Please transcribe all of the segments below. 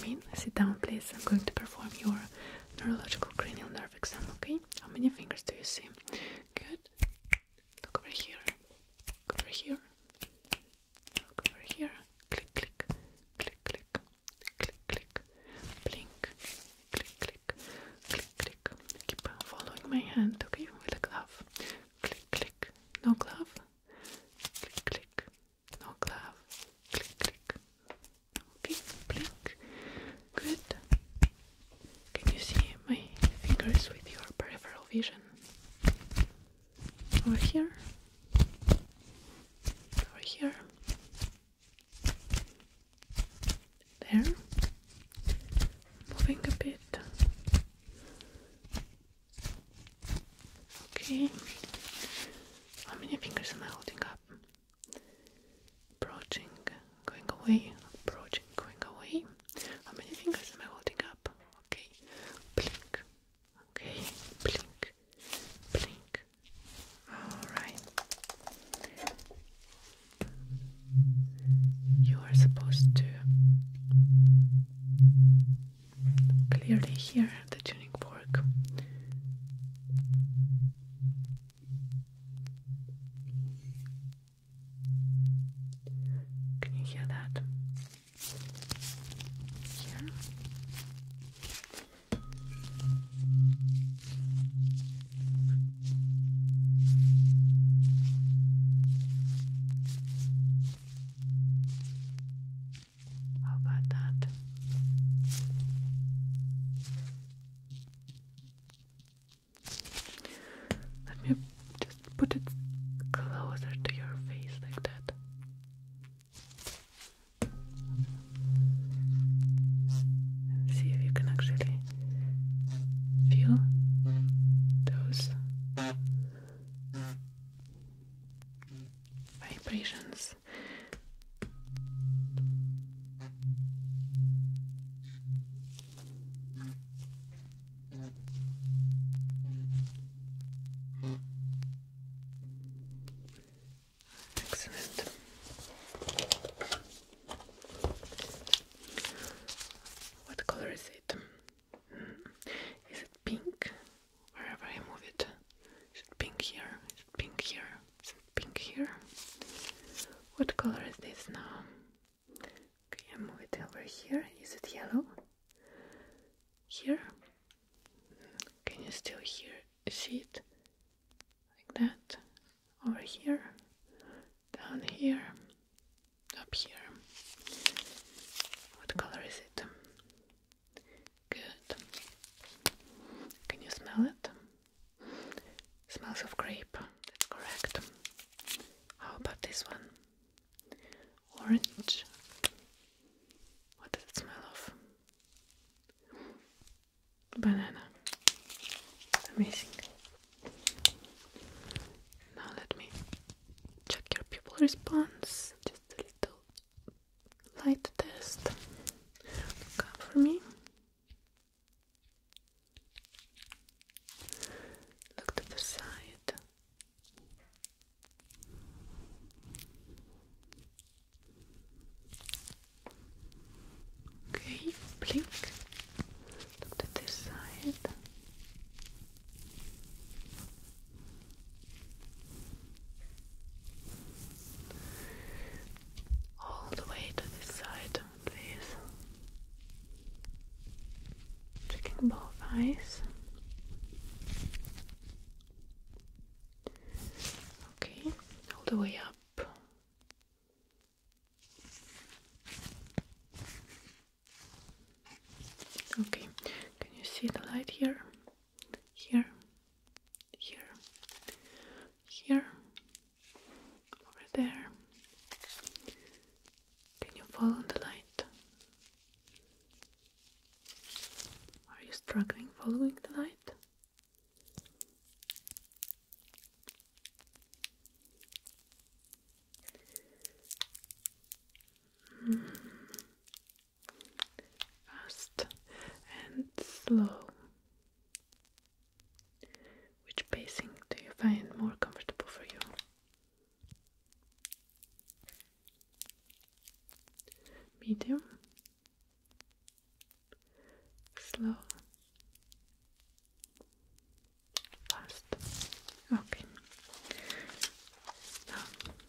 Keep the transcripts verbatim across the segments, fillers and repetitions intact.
in. Sit down, please. I'm going to perform your neurological cranial nerve exam, okay? How many fingers do you see? Good. Look over here. Look over here. Look over here. Click, click. Click, click. Click, click. Blink. Click, click. Click, click. Keep following my hand, okay? With a glove. Click, click. No glove. Click, click. No glove. Click, click. Okay, blink. Good. Can you see my fingers with your peripheral vision? Over here. Over here. There. Moving a bit. Okay. How many fingers am I holding up? Approaching, going away, approaching, going away. How many fingers am I holding up? Okay. Blink. Okay. Blink. Blink. Alright. You are supposed to clearly hear the tuning fork. Can you hear that? Here. How about that? Let me just put it closer to your face like that. And see if you can actually feel those vibrations. Excellent. What color is it? Is it pink? Wherever I move it. Is it pink here? Is it pink here? Is it pink here? What color is this now? Okay, I move it over here. Is it yellow? Here? Can you still hear see it? Like that. Over here. Down here. Up here. What color is it? Good. Can you smell it? Smells of grape. That's correct. How about this one? Orange. What does it smell of? Banana. Amazing. Now let me check your pupil response. Just a little light test. Look up for me. Look to the side. Okay, blink. Look to this side. All the way to this side, please. Checking both eyes. Okay, all the way up. Okay, can you see the light here? Here, here, here, over there. Can you follow the light? Are you struggling following the light? Mm. Fast and slow. Which pacing do you find more comfortable for you? Medium? slow, fast. Okay. Now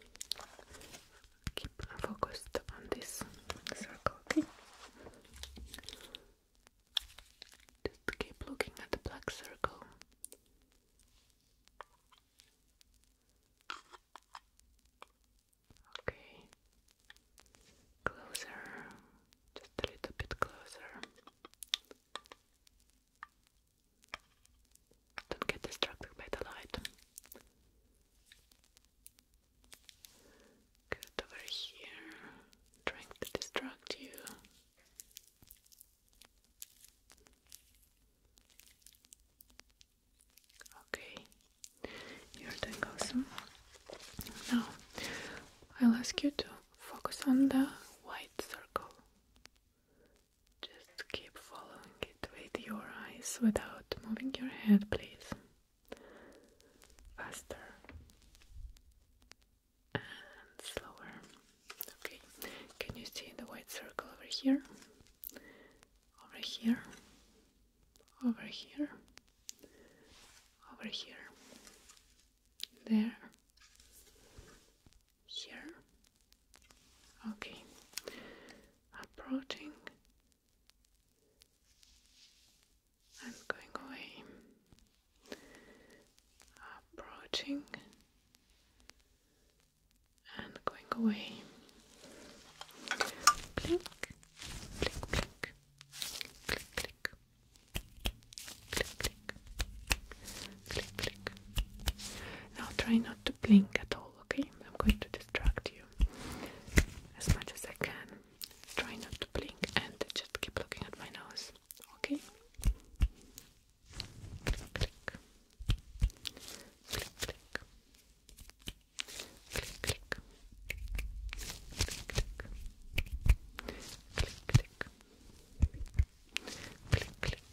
keep focused on this circle, okay? Just keep looking at the black circle. Okay. Closer. Just a little bit closer. Don't get distracted by the light. Good, over here. Trying to distract you. Okay. You're doing awesome. Now, I'll ask you to focus on the white circle. Just keep following it with your eyes without moving your head, please. Faster. And slower. Okay. Can you see the white circle over here? Over here. Over here. Over here. There. Here. Okay. Approaching and going away. Approaching and going away. Blink, blink, blink, click, click, click, click, click, click. Now try not to blink at all, okay? I'm going to distract you as much as I can. Try not to blink and just keep looking at my nose, okay? Click, click, click, click, click, click, click, click, click, click, click, click.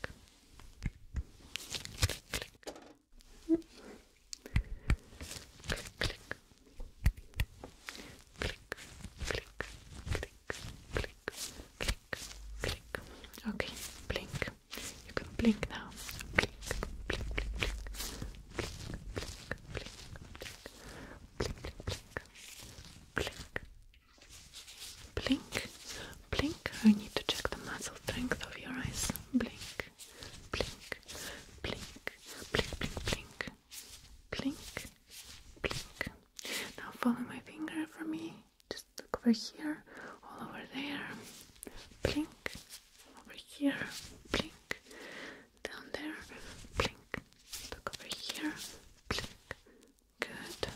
Okay, blink. You can blink now. Blink, blink, blink, blink. Blink, blink, blink, blink, blink. Blink, blink. I need to check the muscle strength of your eyes. Blink, blink, blink, blink, blink, blink. Blink, blink. Now follow my finger for me. Just look over here, all over there. Blink. Here, blink, down there, blink, look over here, blink, good.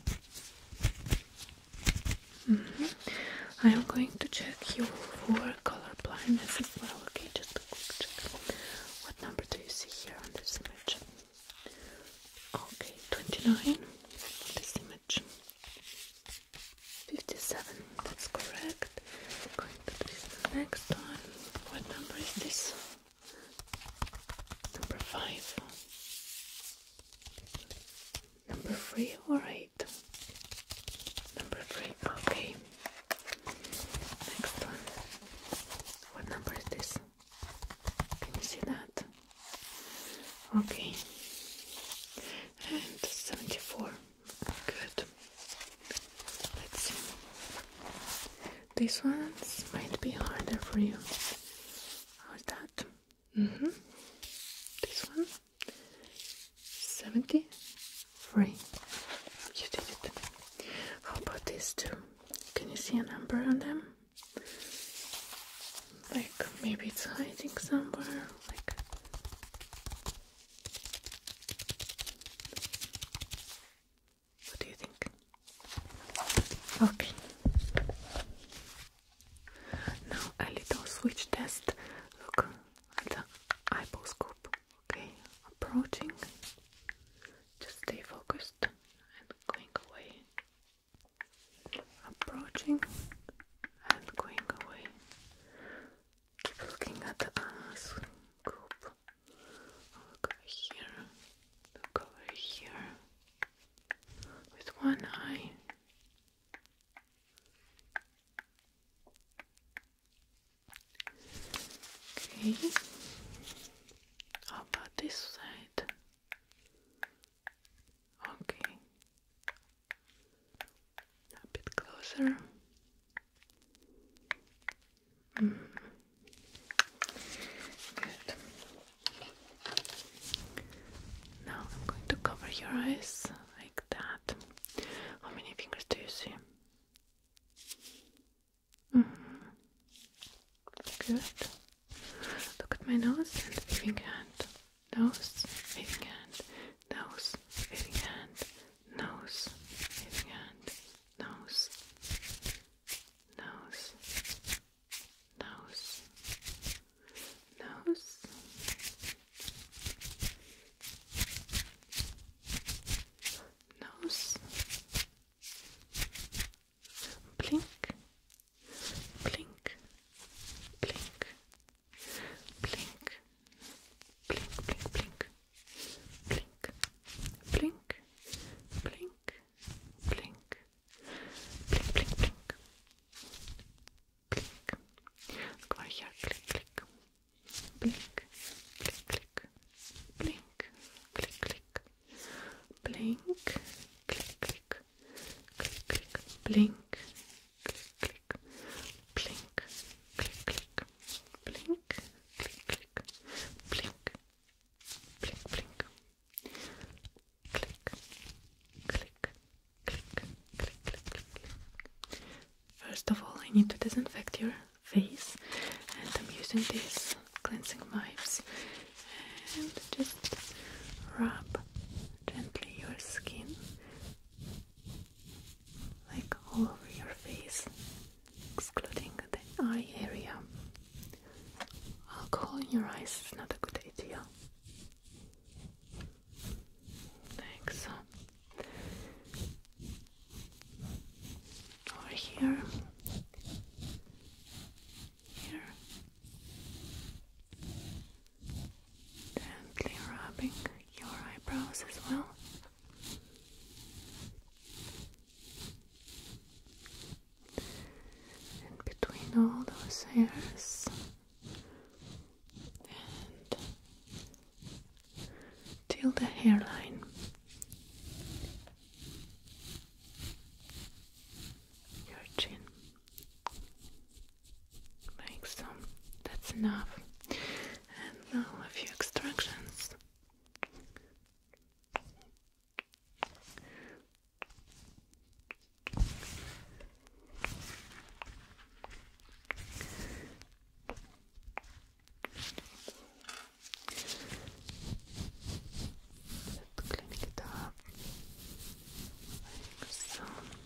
Mm-hmm. I am going to check you for color blindness as well, okay, just a quick check. What number do you see here on this image? Okay, twenty-nine on this image. fifty-seven, that's correct. Going to this the next one. What number is this? Number five. Number three or eight? Number three, okay. Next one. What number is this? Can you see that? Okay. And seventy-four. Good. Let's see. These ones might be harder for you. How's that? Mm-hmm. This one. seventy-three. You did it. How about these two? Can you see a number on them? Like maybe it's hiding somewhere. Like what do you think? Okay. Now a little switch test. Look at the eyeball scope. Okay, approaching. Just stay focused and going away. Approaching and going away. Keep looking at the uh, scoop. Look over here. Look over here. With one eye. Okay. your eyes like that. How many fingers do you see? Mm-hmm. Good. Look at my nose and waving hand. Nose, waving hand. Nose, waving hand. Nose, waving hand. Nose. Nose. Nose. Nose. Nose. Blink. Blink. Blink. Blink. Blink, blink, blink. Blink. Blink. Blink. Blink. Blink, blink, blink. Blink. Look over here. Click, click. Blink. Click, click. Blink. Click, click. Blink. Click, click. Click, click. Blink. Click, click. Blink. Click, click. Blink. Click, click. Blink. Blink, blink. Click. Click. Click. Click, click, click. First of all, I need to disinfect your face, and I'm using these cleansing wipes and just rub gently your skin, like all over your face, excluding the eye area. Alcohol in your eyes is not a good idea. Like so. Over here. Here. Gently rubbing your eyebrows as well. And between all those hairs. And till the hairline. Your chin. Like so. That's enough. And now a few extractions. Just clean it up. Like so.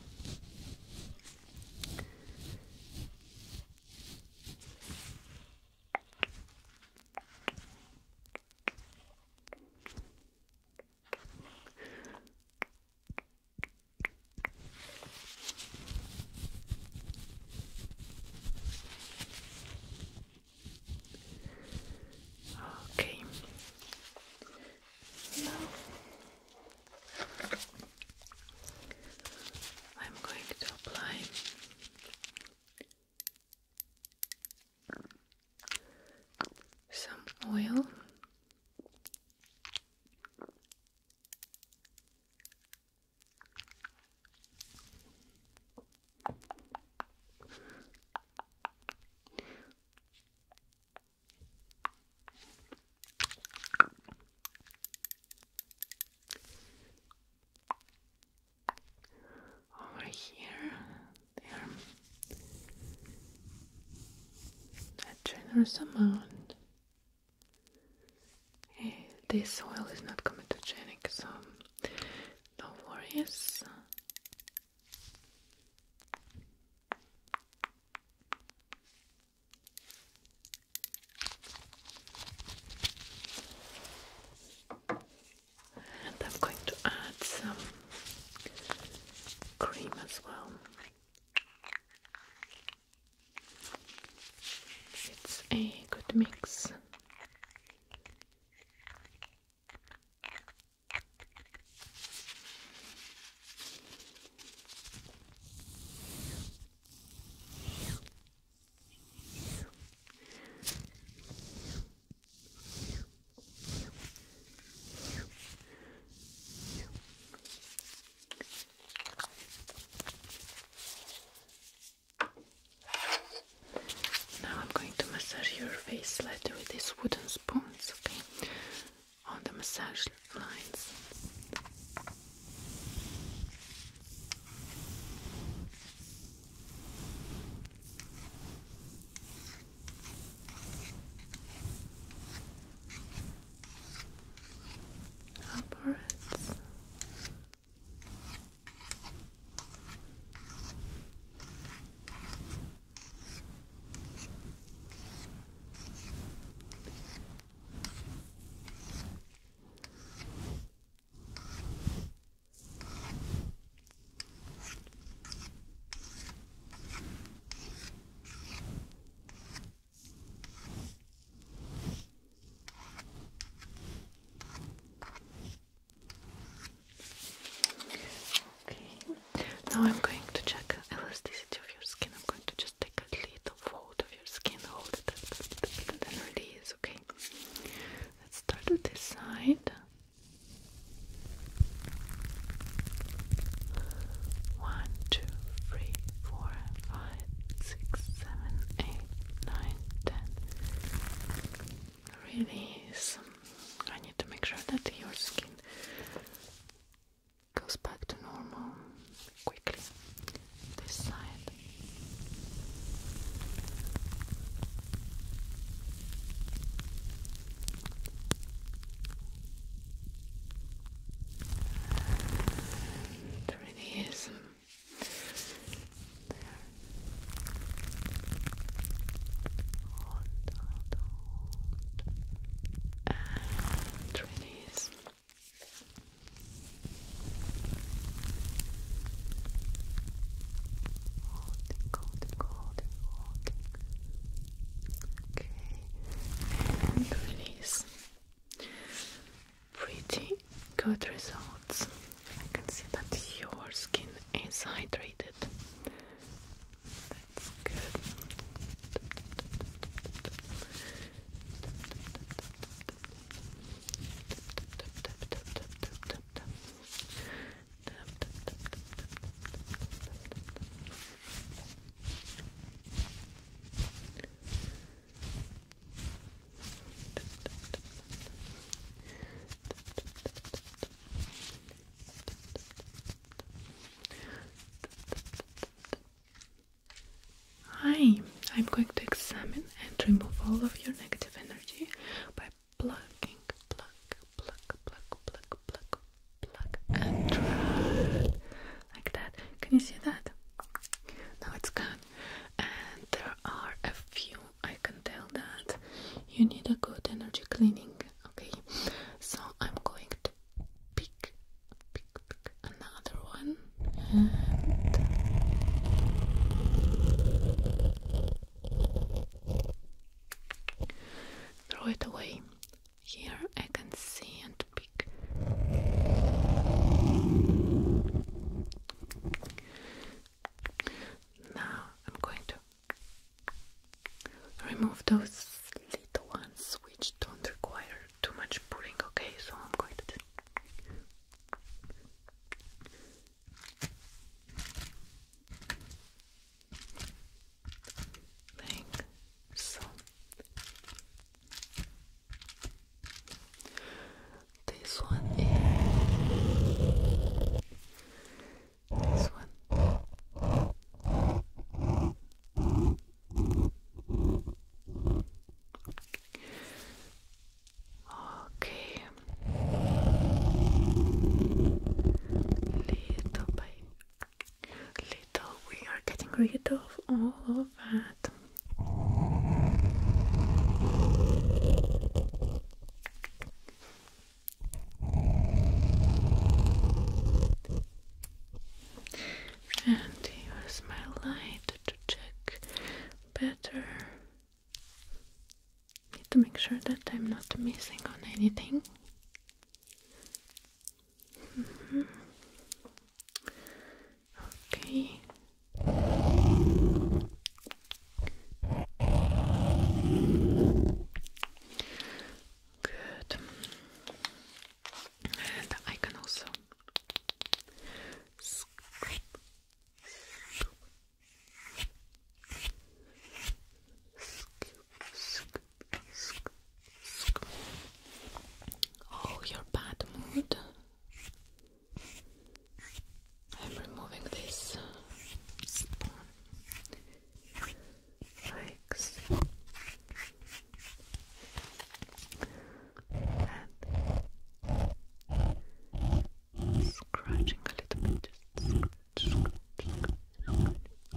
Okay. Now I'm going to apply some oil. Over here, there, a generous amount. Eh, This oil is not comedogenic, so no worries. And I'm going to add some cream as well. It's a good mix. Slightly with these wooden spoons, okay, on the massage lines. release. I need to make sure that your skin goes back to normal quickly. This side. And release. There. Hold, hold, hold. And release. Holding, holding, holding, holding. Okay. And release. Pretty good results. I can see that your skin is hydrated. That's good. Hi, I'm going to examine and remove all of your negative energy by plucking, pluck, pluck, pluck, pluck, pluck, pluck, and drag. Like that. Can you see that? Now it's gone. And there are a few, I can tell that you need a good energy cleaning. Okay, so I'm going to pick, pick, pick another one. And throw it away. Here I can see and pick. Now I'm going to remove those little ones which don't require too much pulling. Okay, so I'm going to do like so. This one is this one. Okay. Little by little we are getting rid of all of that. And here's my light to check better. Need to make sure that I'm not missing on anything. Mm-hmm. Okay. Good. And I can also scrape. Oh, your bad mood. I'm removing this spawn. Like so. And scratching a little bit. Just scratch, scratch,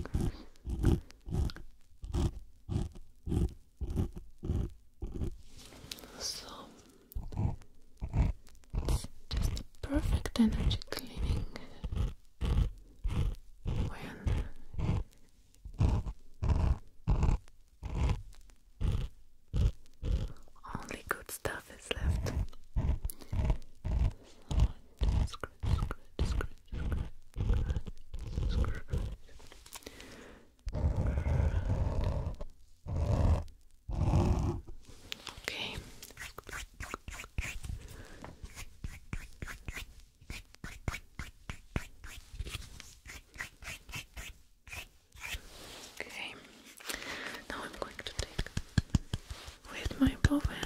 scratch. So it's just a perfect energy cleaning when only good stuff is left. So scratch, scratch, scratch, scratch, scratch, scratch. Okay. Okay. Now I'm going to take with my bow